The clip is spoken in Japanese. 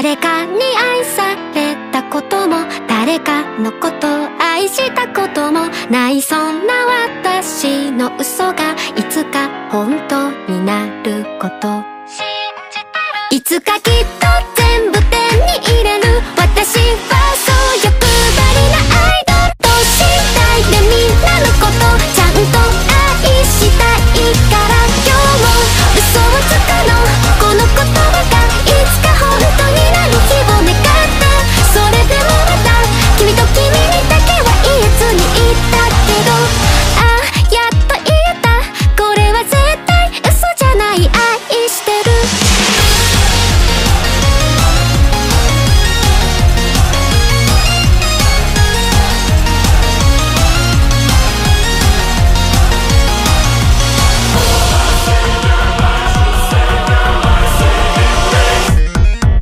誰かに愛されたことも誰かのことを愛したこともないそんな私の嘘がいつか本当になることいつかきっと